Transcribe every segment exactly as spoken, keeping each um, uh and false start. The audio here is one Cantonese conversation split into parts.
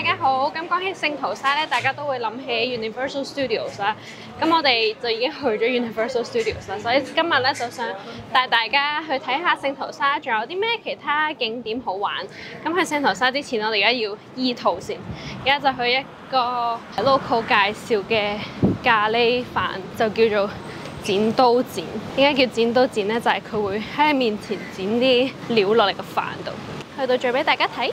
家好，咁講起聖淘沙咧，大家都會諗起 Universal Studios 啦。咁我哋就已經去咗 Universal Studios 啦，所以今日咧就想帶大家去睇下聖淘沙，仲有啲咩其他景點好玩。咁去聖淘沙之前，我哋而家要醫肚先。而家就去一個 local 介紹嘅咖喱飯，就叫做剪刀剪。點解叫剪刀剪咧？就係、是、佢會喺你面前剪啲料落嚟個飯度。去到最俾大家睇。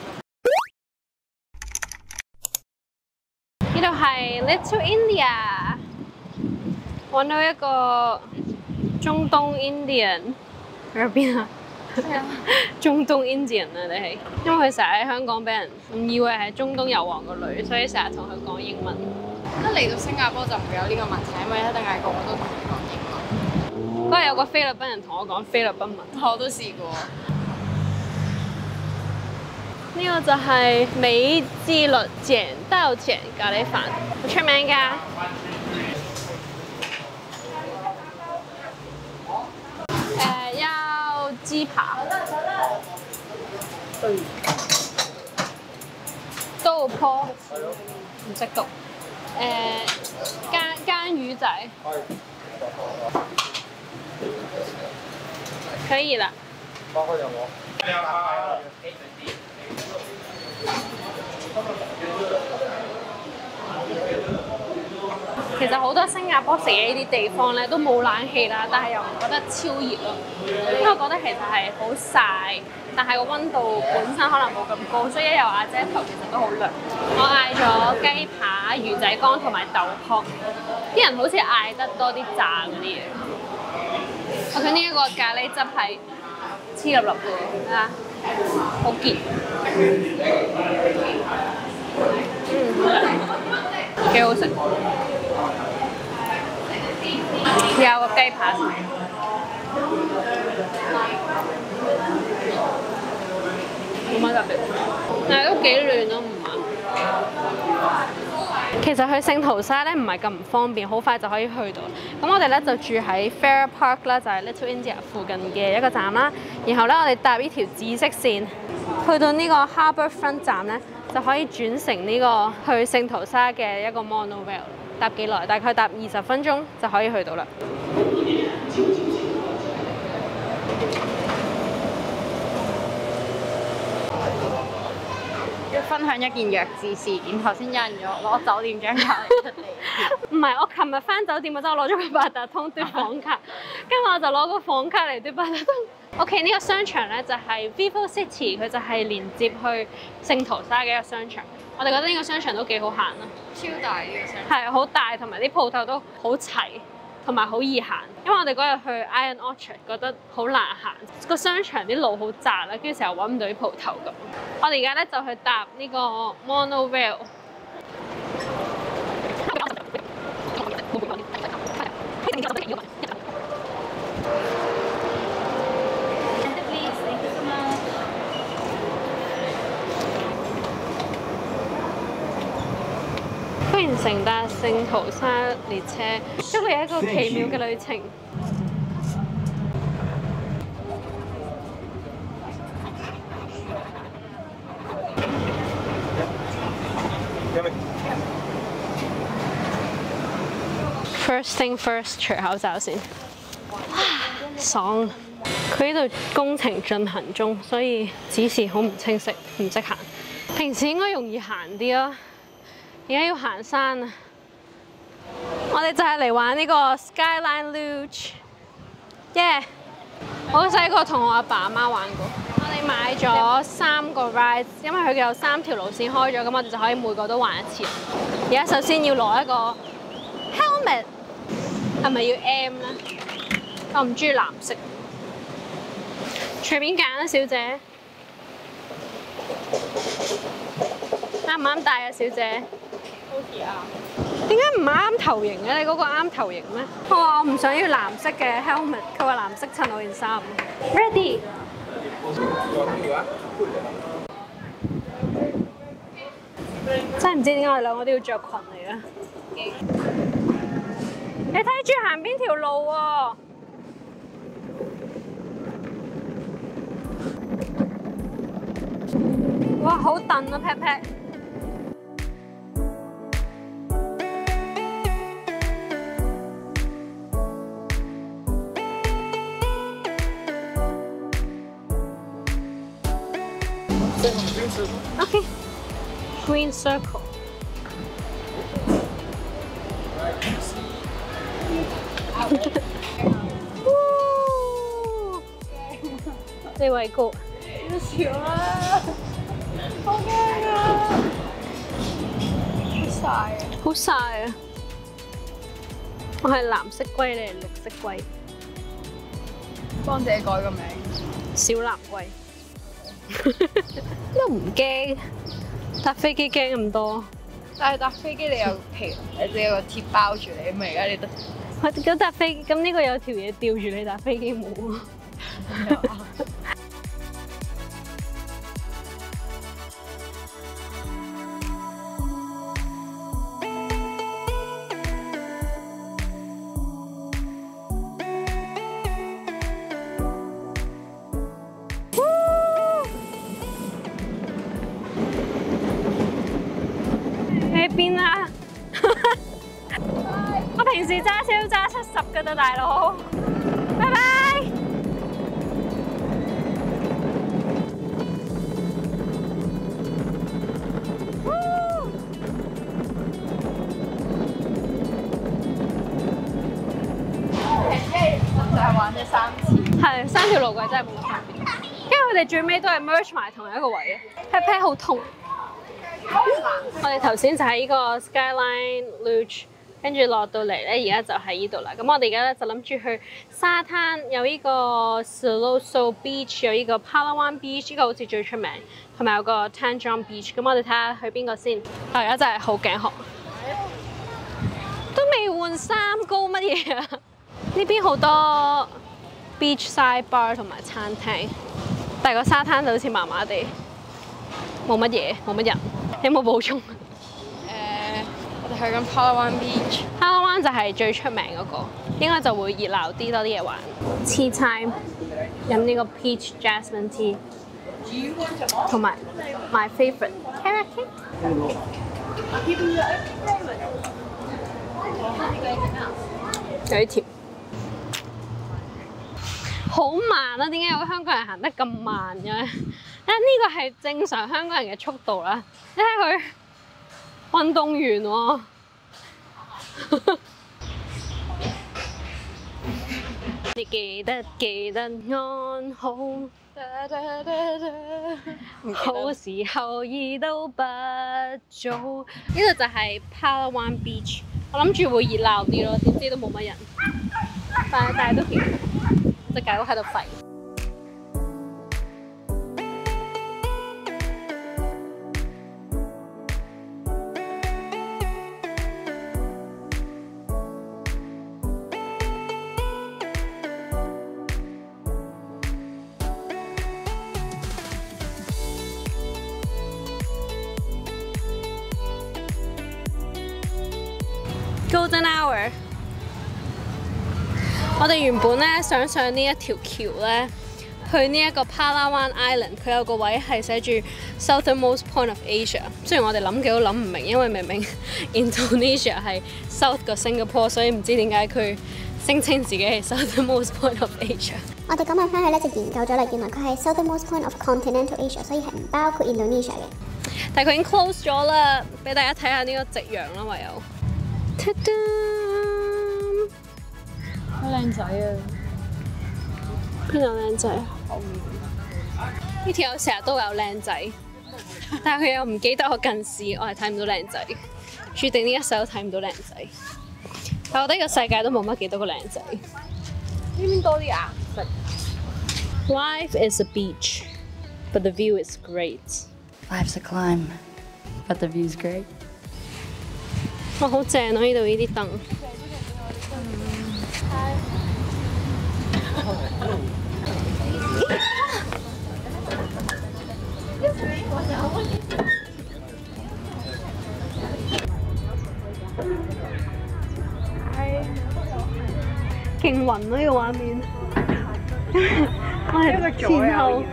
呢度係 Little India， 揾到一個中東 Indian 喺邊啊？中東 Indian 啊，你係因為佢成日喺香港俾人誤以為係中東油王個女，所以成日同佢講英文。 一嚟到新加坡就唔會有呢個問題，因為一定係個個都同你講英文。 不過有個菲律賓人同我講菲律賓文， 我都試過。 呢個就係美之律剪刀剪咖喱飯，好出名㗎。誒，要雞扒，豆泡，唔識讀。誒，煎煎魚仔，可以啦。包括有冇？其實好多新加坡食嘅呢啲地方咧都冇冷氣啦，但係又唔覺得超熱咯，因為我覺得其實係好曬，但係個溫度本身可能冇咁高，所以一有瓦遮頭其實都好涼。我嗌咗雞扒、魚仔乾同埋豆泡，啲人好似嗌得多啲炸嗰啲嘢。我見呢一個咖喱汁係黐粒粒嘅，睇下好結。嗯，幾好食。有個雞扒，冇乜特別，但係都幾亂咯，唔係。其實去聖淘沙咧唔係咁唔方便，好快就可以去到。咁我哋咧就住喺 Farrer Park 啦，就係 Little India 附近嘅一個站啦。然後咧我哋搭呢條紫色線，去到呢個 Harbourfront 站咧，就可以轉乘呢個去聖淘沙嘅一個 monorail。搭幾耐？大概搭二十分鐘就可以去到啦。 要分享一件弱智事件，頭先有人攞酒店張卡嚟出嚟。 唔係，我琴日返酒店嗰陣，我攞咗個八達通嘟房卡，跟住我就攞個房卡嚟嘟八達通。OK， 呢個商場咧就係 Vivo City， 佢就係連接去聖淘沙嘅一個商場。我哋覺得呢個商場都幾好行咯， 超大呢個商場。 係好大，同埋啲鋪頭都好齊，同埋好易行。因為我哋嗰日去 Iron Orchard 覺得好難行，個商場啲路好窄啦，跟住成日揾唔到啲鋪頭咁。我哋而家咧就去搭呢個 monorail。歡迎乘搭聖淘沙列車，祝你一個奇妙嘅旅程。First thing first， 除口罩先。爽！佢呢度工程進行中，所以指示好唔清晰，唔識行。平時應該容易行啲咯。而家要行山啊！我哋就係嚟玩呢個 Skyline Luge，耶！我細個同我阿爸阿媽玩過。我哋買咗三個 ride， 因為佢有三條路線開咗，咁我哋就可以每個都玩一次。而家首先要攞一個 helmet， 係咪要 M 咧？我唔中意藍色，隨便揀啊，小姐。啱唔啱戴啊，小姐？好似啱。點解唔啱頭型嘅？你嗰個啱頭型咩？我話我唔想要藍色嘅 helmet， 佢話藍色襯我件衫。Ready？ 真係唔知點解我哋兩個都要着裙嚟啊！你睇住行邊條路喎？哇，好蹬啊 pat pat！ 色紅標示。 OK。Green circle。呢位高。 少少啦，好驚啊！好曬啊！ 好曬啊！我係藍色龜，你係綠色龜。 幫自己改個名。 小藍龜。都唔驚，搭飛機驚咁多。 但係搭飛機你有皮，你有個鐵包住你，咁而家你得。 咁搭飛，咁呢個有條嘢吊住你，搭飛機冇啊。喺邊啊？我平時揸車都揸七十㗎咋，大佬。拜拜。 就係玩咗三次。 係三條路軌真係冇乜分別，因為佢哋最尾都係 merge 埋同一個位嘅。pat pat 好痛。我哋頭先就喺呢個 Skyline Luge， 跟住落到嚟咧，而家就喺呢度啦。咁我哋而家咧就諗住去沙灘，有呢個 Siloso Beach， 有呢個 Palawan Beach， 呢個好似最出名，同埋有個 Tanjong Beach。咁我哋睇下去邊個先。我而家真係好頸渴，都未換衫，高乜嘢啊？呢邊好多 beach side bar 同埋餐廳，但係個沙灘就好似麻麻地，冇乜嘢，冇乜人。有冇補充？誒、 呃，我哋去緊 Palawan Beach。Palawan 就係最出名嗰、那個，應該就會熱鬧啲，多啲嘢玩。Tea time， 飲呢個 peach jasmine tea， 同埋 my favourite carrot cake。有啲甜。好慢啊！點解有個香港人行得咁慢嘅？但呢個係正常香港人嘅速度啦。你睇佢運動員喎、啊。你記得記得安好，好時候意都不早。呢度就係 Palawan Beach， 我諗住會熱鬧啲咯，點知都冇乜人，但係但係都幾〜隻狗喺度吠。Golden Hour。我哋原本咧想上呢一條橋咧，去呢一個 Palawan Island， 佢有個位係寫住 Southernmost Point of Asia。雖然我哋諗極都諗唔明，因為明明 Indonesia 係 South 個 Singapore， 所以唔知點解佢聲稱自己係 Southernmost Point of Asia。 我哋今日翻去咧就研究咗啦，原來佢係 Southernmost Point of Continental Asia， 所以係唔包括 Indonesia 嘅。 但係佢已經 close 咗啦，俾大家睇下呢個夕陽啦，唯有。 好靚仔啊！ 邊度靚仔啊？呢條友成日都有靚仔，但係佢又唔記得我近視，我係睇唔到靚仔，注定呢一世都睇唔到靚仔。但我覺得呢個世界都冇乜幾多個靚仔。 呢邊多啲顏色。 Life is a beach, but the view is great. Life's a climb, but the view's great. 哇，好正啊！呢度呢啲燈。勁暈咯！呢個畫面，我係前後。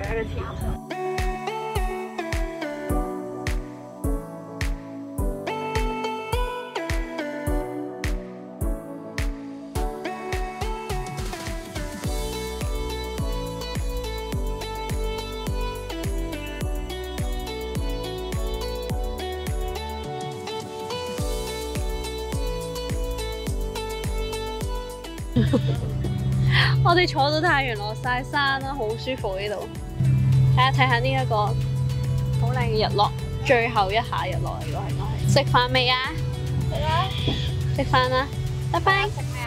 我哋坐到太陽落晒山啦，好舒服呢度。睇下睇下呢一個好靚嘅日落，最後一下日落嚟㗎，應該係。食飯未啊？ 係啦， 食飯啦，拜拜。